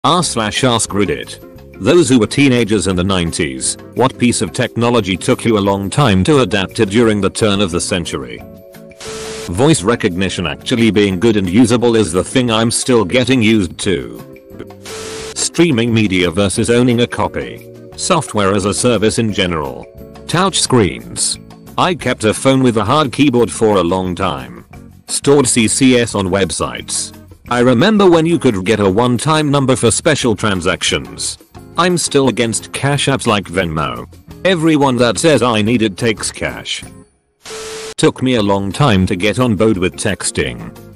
r/ask Reddit. Those who were teenagers in the 90s, what piece of technology took you a long time to adapt to during the turn of the century? Voice recognition actually being good and usable is the thing I'm still getting used to. Streaming media versus owning a copy. Software as a service in general. Touch screens. I kept a phone with a hard keyboard for a long time. Stored CCS on websites. I remember when you could get a one-time number for special transactions. I'm still against cash apps like Venmo. Everyone that says I need it takes cash. Took me a long time to get on board with texting.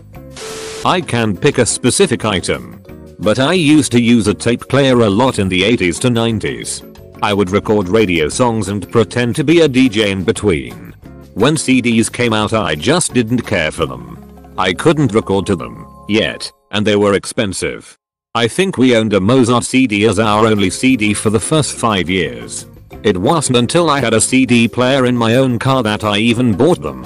I can pick a specific item, but I used to use a tape player a lot in the 80s to 90s. I would record radio songs and pretend to be a DJ in between. When CDs came out I just didn't care for them. I couldn't record to them yet, and they were expensive. I think we owned a Mozart CD as our only CD for the first 5 years. It wasn't until I had a CD player in my own car that I even bought them.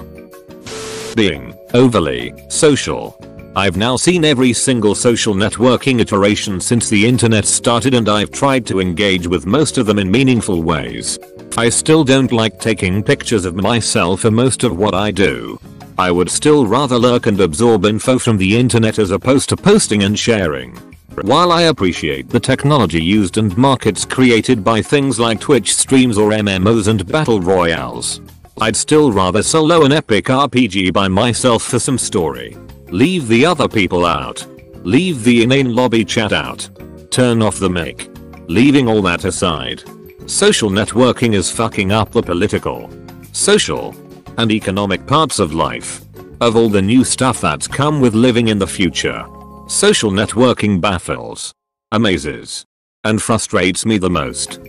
Being overly social. I've now seen every single social networking iteration since the internet started and I've tried to engage with most of them in meaningful ways. I still don't like taking pictures of myself for most of what I do. I would still rather lurk and absorb info from the internet as opposed to posting and sharing. While I appreciate the technology used and markets created by things like Twitch streams or MMOs and battle royales, I'd still rather solo an epic RPG by myself for some story. Leave the other people out. Leave the inane lobby chat out. Turn off the mic. Leaving all that aside, social networking is fucking up the political, social, and economic parts of life. Of all the new stuff that's come with living in the future, social networking baffles, amazes, and frustrates me the most.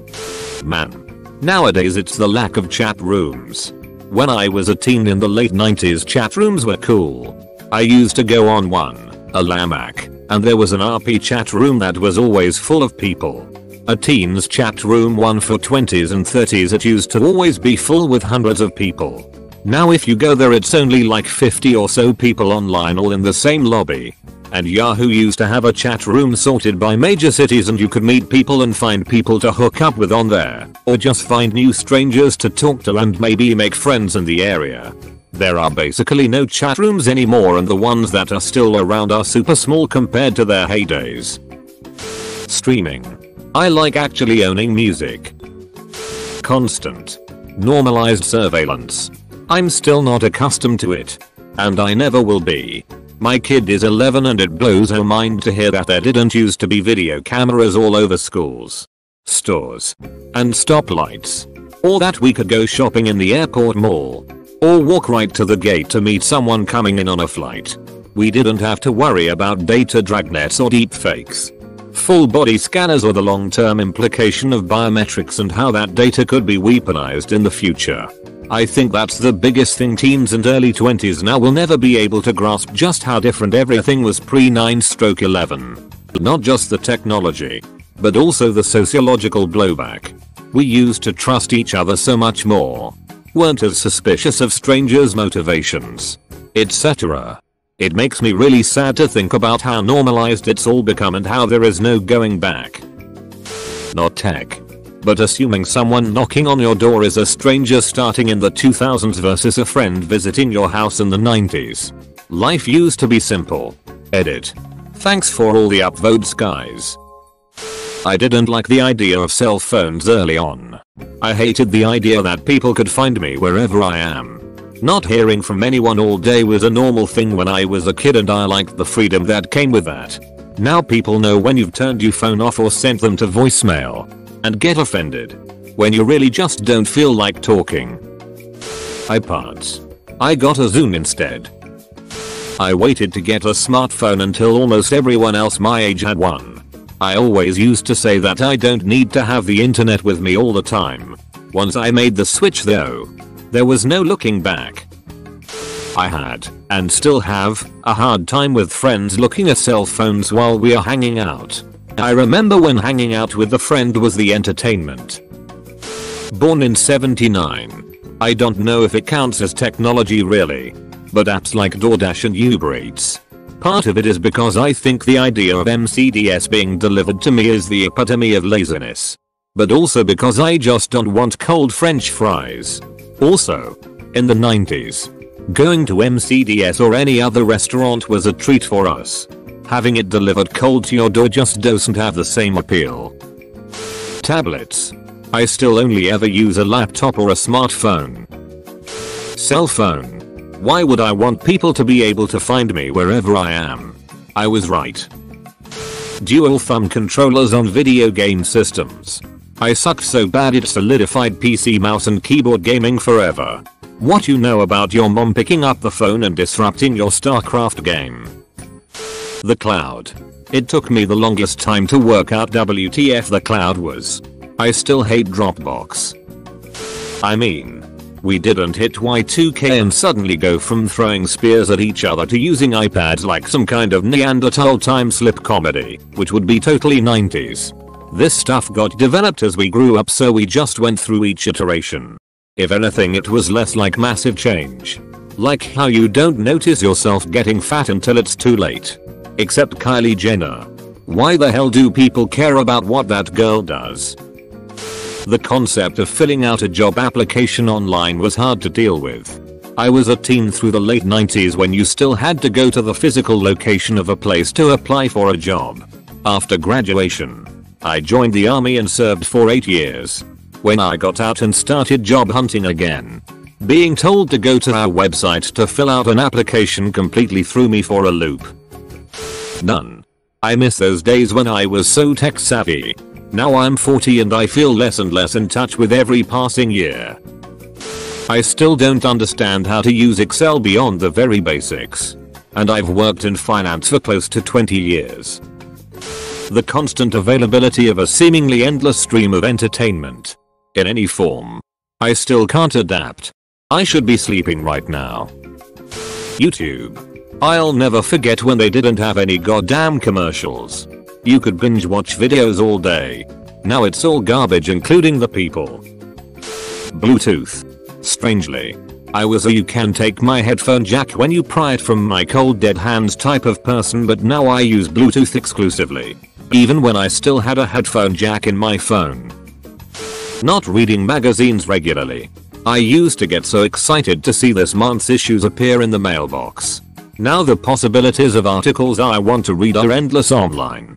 Man. Nowadays it's the lack of chat rooms. When I was a teen in the late 90s chat rooms were cool. I used to go on one, a Lamac, and there was an RP chat room that was always full of people. A teens chat room one for 20s and 30s it used to always be full with hundreds of people. Now if you go there it's only like 50 or so people online all in the same lobby. And Yahoo used to have a chat room sorted by major cities and you could meet people and find people to hook up with on there, or just find new strangers to talk to and maybe make friends in the area. There are basically no chat rooms anymore and the ones that are still around are super small compared to their heydays. Streaming. I like actually owning music. Constant. Normalized surveillance. I'm still not accustomed to it. And I never will be. My kid is 11 and it blows her mind to hear that there didn't used to be video cameras all over schools, stores, and stoplights. Or that we could go shopping in the airport mall. Or walk right to the gate to meet someone coming in on a flight. We didn't have to worry about data dragnets or deepfakes. Full body scanners or the long-term implication of biometrics and how that data could be weaponized in the future. I think that's the biggest thing teens and early 20s now will never be able to grasp just how different everything was pre-9/11. Not just the technology, but also the sociological blowback. We used to trust each other so much more. Weren't as suspicious of strangers' motivations, etc. It makes me really sad to think about how normalized it's all become and how there is no going back. Not tech, but assuming someone knocking on your door is a stranger starting in the 2000s versus a friend visiting your house in the 90s. Life used to be simple. Edit. Thanks for all the upvotes guys. I didn't like the idea of cell phones early on. I hated the idea that people could find me wherever I am. Not hearing from anyone all day was a normal thing when I was a kid and I liked the freedom that came with that. Now people know when you've turned your phone off or sent them to voicemail. And get offended when you really just don't feel like talking. iPods. I got a Zune instead. I waited to get a smartphone until almost everyone else my age had one. I always used to say that I don't need to have the internet with me all the time. Once I made the switch though, there was no looking back. I had, and still have, a hard time with friends looking at cell phones while we are hanging out. I remember when hanging out with a friend was the entertainment. Born in 79. I don't know if it counts as technology really, but apps like DoorDash and Uber Eats. Part of it is because I think the idea of MCDS being delivered to me is the epitome of laziness. But also because I just don't want cold French fries. Also, in the 90s, going to MCDS or any other restaurant was a treat for us. Having it delivered cold to your door just doesn't have the same appeal. Tablets. I still only ever use a laptop or a smartphone. Cell phone. Why would I want people to be able to find me wherever I am? I was right. Dual thumb controllers on video game systems. I sucked so bad it solidified PC mouse and keyboard gaming forever. What you know about your mom picking up the phone and disrupting your StarCraft game? The cloud. It took me the longest time to work out WTF the cloud was. I still hate Dropbox. I mean, we didn't hit Y2K and suddenly go from throwing spears at each other to using iPads like some kind of Neanderthal time slip comedy, which would be totally 90s. This stuff got developed as we grew up, so we just went through each iteration. If anything, it was less like massive change. Like how you don't notice yourself getting fat until it's too late. Except Kylie Jenner. Why the hell do people care about what that girl does? The concept of filling out a job application online was hard to deal with. I was a teen through the late 90s when you still had to go to the physical location of a place to apply for a job. After graduation, I joined the army and served for 8 years. When I got out and started job hunting again, being told to go to our website to fill out an application completely threw me for a loop. None. I miss those days when I was so tech savvy. Now I'm 40 and I feel less and less in touch with every passing year. I still don't understand how to use Excel beyond the very basics. And I've worked in finance for close to 20 years. The constant availability of a seemingly endless stream of entertainment. In any form. I still can't adapt. I should be sleeping right now. YouTube. I'll never forget when they didn't have any goddamn commercials. You could binge watch videos all day. Now it's all garbage, including the people. Bluetooth. Strangely, I was a you can take my headphone jack when you pry it from my cold dead hands type of person, but now I use Bluetooth exclusively. Even when I still had a headphone jack in my phone. Not reading magazines regularly. I used to get so excited to see this month's issues appear in the mailbox. Now the possibilities of articles I want to read are endless online.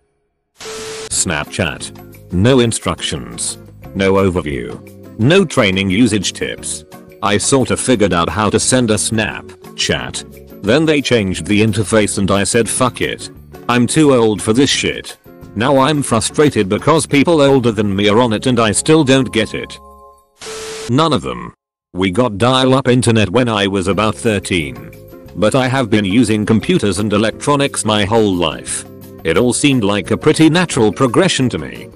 Snapchat. No instructions. No overview. No training usage tips. I sorta figured out how to send a Snapchat. Then they changed the interface and I said fuck it. I'm too old for this shit. Now I'm frustrated because people older than me are on it and I still don't get it. None of them. We got dial-up internet when I was about 13. But I have been using computers and electronics my whole life. It all seemed like a pretty natural progression to me.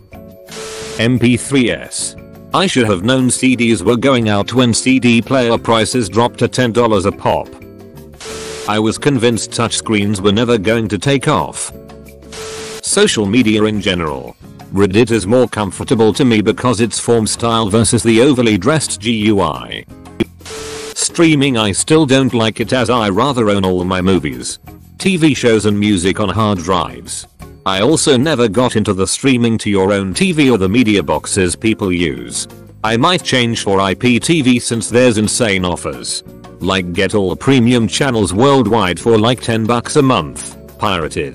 MP3s. I should have known CDs were going out when CD player prices dropped to $10 a pop. I was convinced touchscreens were never going to take off. Social media in general. Reddit is more comfortable to me because it's form style versus the overly dressed GUI. Streaming, I still don't like it as I rather own all my movies, TV shows and music on hard drives. I also never got into the streaming to your own TV or the media boxes people use. I might change for IPTV since there's insane offers. Like get all premium channels worldwide for like $10 a month, pirated.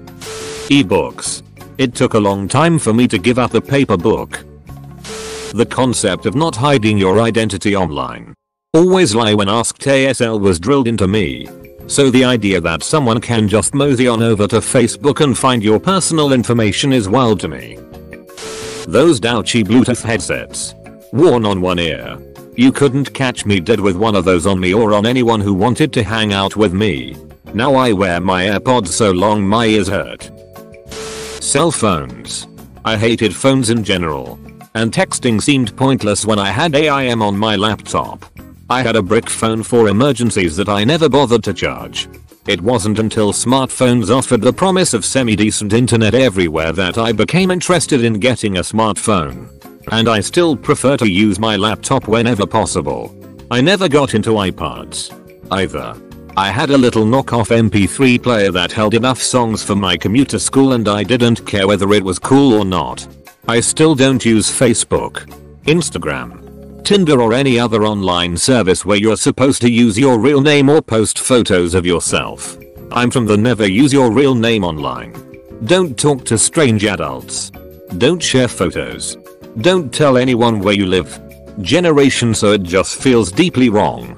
Ebooks. It took a long time for me to give up the paper book. The concept of not hiding your identity online. Always lie when asked ASL was drilled into me. So the idea that someone can just mosey on over to Facebook and find your personal information is wild to me. Those douchy Bluetooth headsets. Worn on one ear. You couldn't catch me dead with one of those on me or on anyone who wanted to hang out with me. Now I wear my AirPods so long my ears hurt. Cell phones. I hated phones in general. And texting seemed pointless when I had AIM on my laptop. I had a brick phone for emergencies that I never bothered to charge. It wasn't until smartphones offered the promise of semi-decent internet everywhere that I became interested in getting a smartphone. And I still prefer to use my laptop whenever possible. I never got into iPods either. I had a little knockoff MP3 player that held enough songs for my commute to school and I didn't care whether it was cool or not. I still don't use Facebook, Instagram, Tinder or any other online service where you're supposed to use your real name or post photos of yourself. I'm from the never use your real name online. Don't talk to strange adults. Don't share photos. Don't tell anyone where you live generation, so it just feels deeply wrong.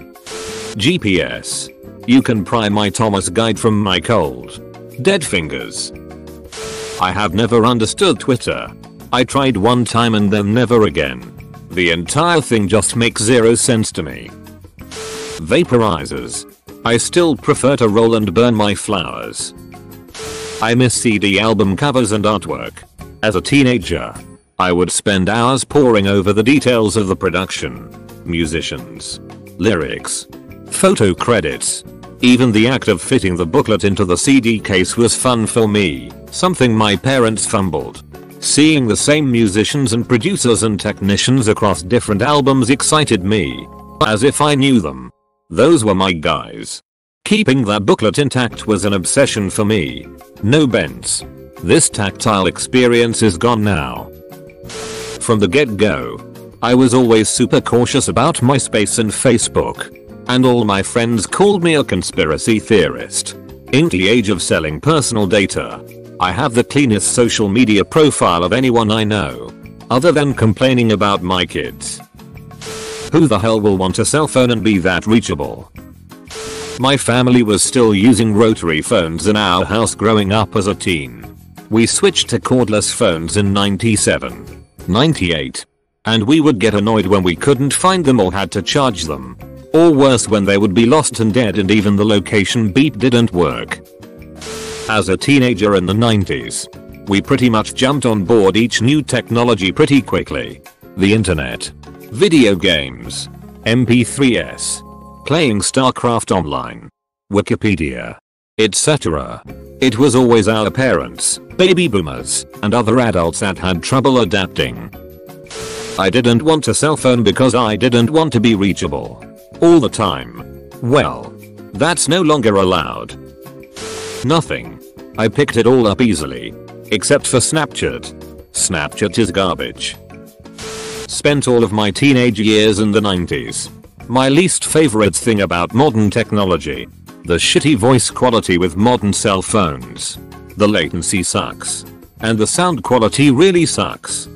GPS. You can pry my Thomas guide from my cold, dead fingers. I have never understood Twitter. I tried one time and then never again. The entire thing just makes zero sense to me. Vaporizers. I still prefer to roll and burn my flowers. I miss CD album covers and artwork. As a teenager, I would spend hours poring over the details of the production, musicians, lyrics, photo credits. Even the act of fitting the booklet into the CD case was fun for me, something my parents fumbled. Seeing the same musicians and producers and technicians across different albums excited me, as if I knew them. Those were my guys. Keeping that booklet intact was an obsession for me. No bends. This tactile experience is gone now. From the get-go, I was always super cautious about MySpace and Facebook. And all my friends called me a conspiracy theorist. In the age of selling personal data, I have the cleanest social media profile of anyone I know. Other than complaining about my kids. Who the hell will want a cell phone and be that reachable? My family was still using rotary phones in our house growing up as a teen. We switched to cordless phones in 97, 98. And we would get annoyed when we couldn't find them or had to charge them. Or worse, when they would be lost and dead and even the location beep didn't work. As a teenager in the 90s, we pretty much jumped on board each new technology pretty quickly. The internet, video games, MP3s, playing StarCraft Online, Wikipedia, etc. It was always our parents, baby boomers, and other adults that had trouble adapting. I didn't want a cell phone because I didn't want to be reachable all the time. Well, that's no longer allowed. Nothing. I picked it all up easily. Except for Snapchat. Snapchat is garbage. Spent all of my teenage years in the 90s. My least favorite thing about modern technology. The shitty voice quality with modern cell phones. The latency sucks. And the sound quality really sucks.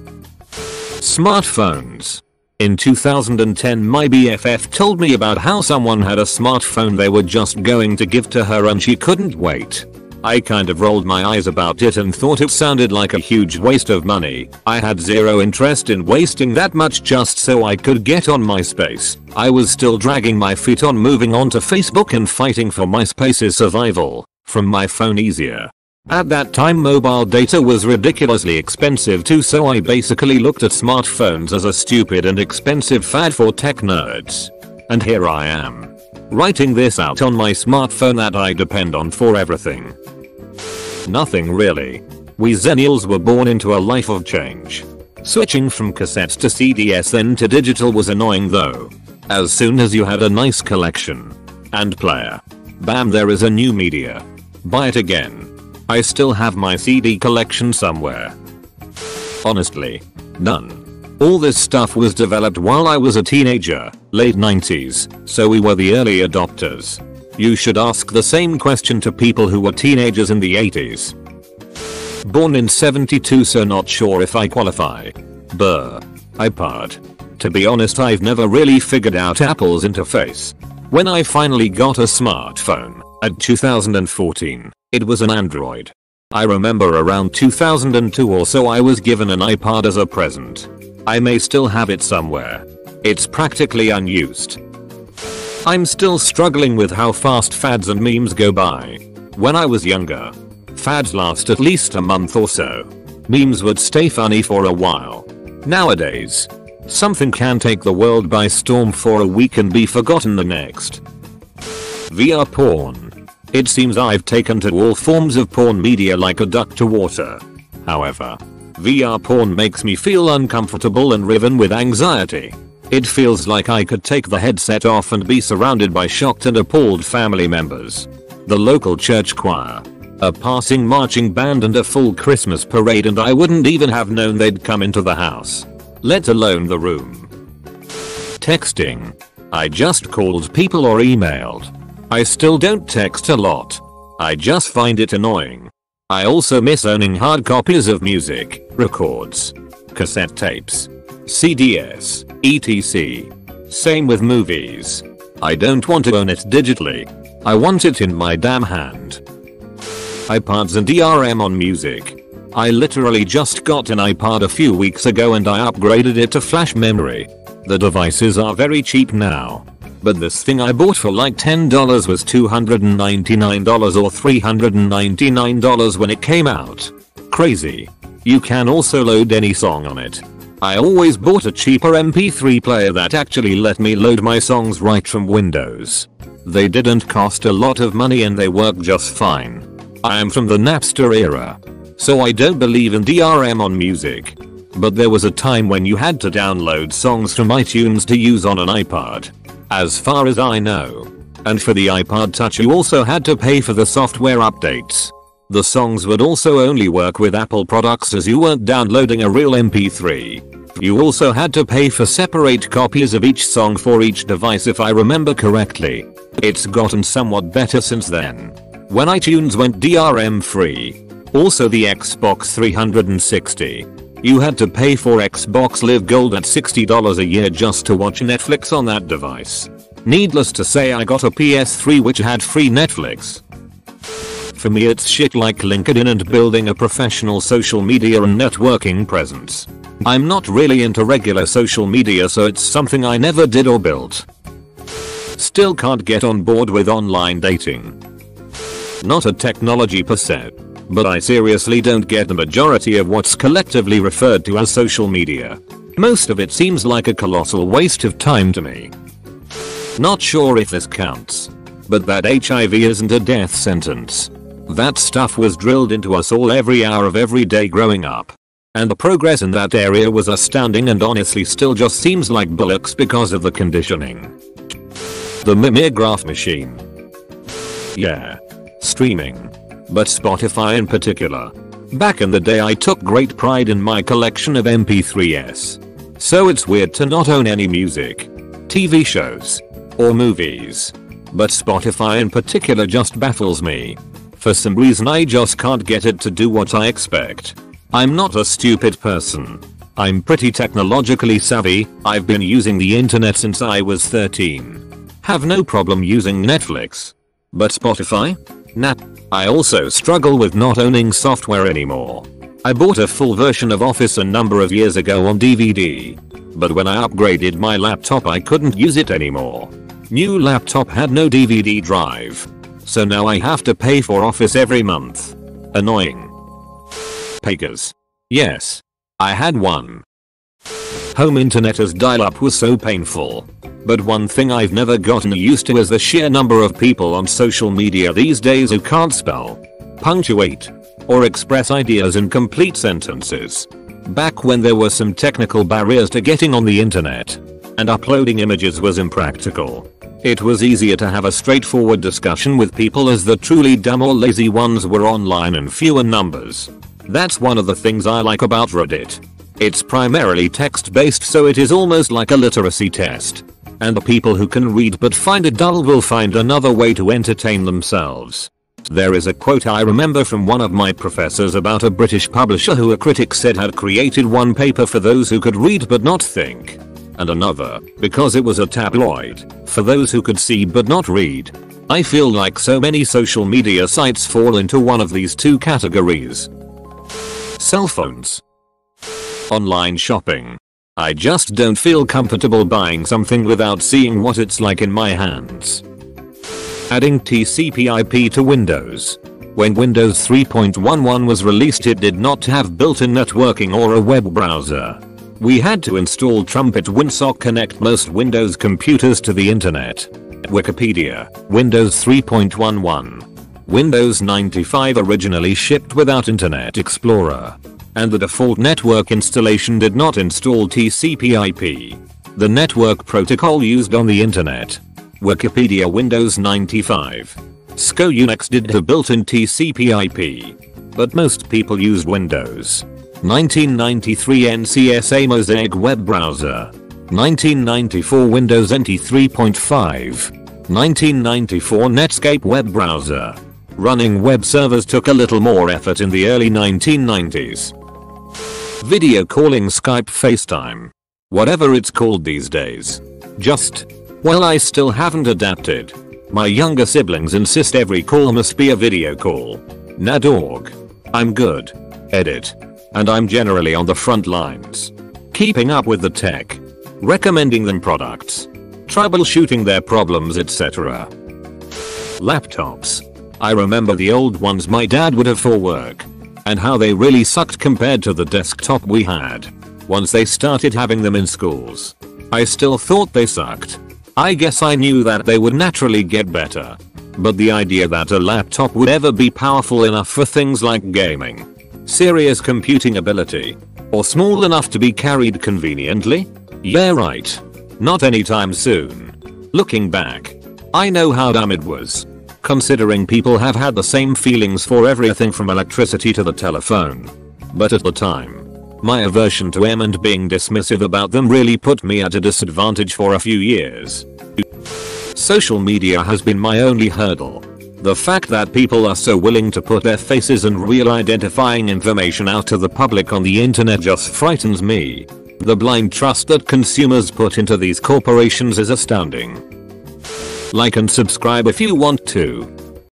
Smartphones. In 2010 my BFF told me about how someone had a smartphone they were just going to give to her and she couldn't wait. I kind of rolled my eyes about it and thought it sounded like a huge waste of money. I had zero interest in wasting that much just so I could get on MySpace. I was still dragging my feet on moving on to Facebook and fighting for MySpace's survival from my phone easier. At that time mobile data was ridiculously expensive too, so I basically looked at smartphones as a stupid and expensive fad for tech nerds. And here I am, writing this out on my smartphone that I depend on for everything. Nothing really. We Zennials were born into a life of change. Switching from cassettes to CDs then to digital was annoying though. As soon as you had a nice collection and player, bam, there is a new media. Buy it again. I still have my CD collection somewhere. Honestly, none. All this stuff was developed while I was a teenager, late 90s, so we were the early adopters. You should ask the same question to people who were teenagers in the 80s. Born in 72, so not sure if I qualify. Brr. iPod. To be honest, I've never really figured out Apple's interface. When I finally got a smartphone, at 2014, it was an Android. I remember around 2002 or so I was given an iPod as a present. I may still have it somewhere. It's practically unused. I'm still struggling with how fast fads and memes go by. When I was younger, fads last at least a month or so. Memes would stay funny for a while. Nowadays, something can take the world by storm for a week and be forgotten the next. VR porn. It seems I've taken to all forms of porn media like a duck to water. However, VR porn makes me feel uncomfortable and riven with anxiety. It feels like I could take the headset off and be surrounded by shocked and appalled family members. The local church choir, a passing marching band and a full Christmas parade, and I wouldn't even have known they'd come into the house, let alone the room. Texting. I just called people or emailed. I still don't text a lot. I just find it annoying. I also miss owning hard copies of music, records, cassette tapes, CDs, etc. Same with movies. I don't want to own it digitally. I want it in my damn hand. iPods and DRM on music. I literally just got an iPod a few weeks ago and I upgraded it to flash memory. The devices are very cheap now. But this thing I bought for like $10 was $299 or $399 when it came out. Crazy. You can also load any song on it. I always bought a cheaper MP3 player that actually let me load my songs right from Windows. They didn't cost a lot of money and they work just fine. I am from the Napster era, so I don't believe in DRM on music. But there was a time when you had to download songs from iTunes to use on an iPod, as far as I know. And for the iPod Touch you also had to pay for the software updates. The songs would also only work with Apple products as you weren't downloading a real MP3. You also had to pay for separate copies of each song for each device if I remember correctly. It's gotten somewhat better since then, when iTunes went DRM free. Also the Xbox 360. You had to pay for Xbox Live Gold at $60 a year just to watch Netflix on that device. Needless to say I got a PS3 which had free Netflix. For me it's shit like LinkedIn and building a professional social media and networking presence. I'm not really into regular social media so it's something I never did or built. Still can't get on board with online dating. Not a technology per se, but I seriously don't get the majority of what's collectively referred to as social media. Most of it seems like a colossal waste of time to me. Not sure if this counts, but that HIV isn't a death sentence. That stuff was drilled into us all every hour of every day growing up. And the progress in that area was astounding and honestly still just seems like bollocks because of the conditioning. The mimeograph machine. Yeah. Streaming. But Spotify in particular. Back in the day I took great pride in my collection of MP3s. So it's weird to not own any music, TV shows, or movies. But Spotify in particular just baffles me. For some reason I just can't get it to do what I expect. I'm not a stupid person. I'm pretty technologically savvy. I've been using the internet since I was 13. Have no problem using Netflix. But Spotify? Nah. I also struggle with not owning software anymore. I bought a full version of Office a number of years ago on DVD. But when I upgraded my laptop I couldn't use it anymore. New laptop had no DVD drive. So now I have to pay for Office every month. Annoying. Pegas. Yes. I had one. Home internet as dial-up was so painful. But one thing I've never gotten used to is the sheer number of people on social media these days who can't spell, punctuate, or express ideas in complete sentences. Back when there were some technical barriers to getting on the internet, and uploading images was impractical, it was easier to have a straightforward discussion with people as the truly dumb or lazy ones were online in fewer numbers. That's one of the things I like about Reddit. It's primarily text-based so it is almost like a literacy test. And the people who can read but find it dull will find another way to entertain themselves. There is a quote I remember from one of my professors about a British publisher who a critic said had created one paper for those who could read but not think, and another, because it was a tabloid, for those who could see but not read. I feel like so many social media sites fall into one of these two categories. Cell phones. Online shopping. I just don't feel comfortable buying something without seeing what it's like in my hands. Adding TCP/IP to Windows. When Windows 3.11 was released it did not have built-in networking or a web browser. We had to install Trumpet WinSock connect most Windows computers to the internet. Wikipedia, Windows 3.11. Windows 95 originally shipped without Internet Explorer, and the default network installation did not install TCP/IP. The network protocol used on the internet. Wikipedia Windows 95. SCO Unix did have built-in TCP/IP. But most people used Windows. 1993 NCSA Mosaic web browser. 1994 Windows NT 3.5. 1994 Netscape web browser. Running web servers took a little more effort in the early 1990s. Video calling, Skype, FaceTime. Whatever it's called these days. Well, I still haven't adapted. My younger siblings insist every call must be a video call. Nah dog. I'm good. Edit. And I'm generally on the front lines. Keeping up with the tech. Recommending them products. Troubleshooting their problems, etc. Laptops. I remember the old ones my dad would have for work. And how they really sucked compared to the desktop we had. Once they started having them in schools. I still thought they sucked. I guess I knew that they would naturally get better. But the idea that a laptop would ever be powerful enough for things like gaming, serious computing ability, or small enough to be carried conveniently? Yeah, right. Not anytime soon. Looking back, I know how dumb it was. Considering people have had the same feelings for everything from electricity to the telephone. But at the time, my aversion to them and being dismissive about them really put me at a disadvantage for a few years. Social media has been my only hurdle. The fact that people are so willing to put their faces and real identifying information out to the public on the internet just frightens me. The blind trust that consumers put into these corporations is astounding. Like and subscribe if you want to.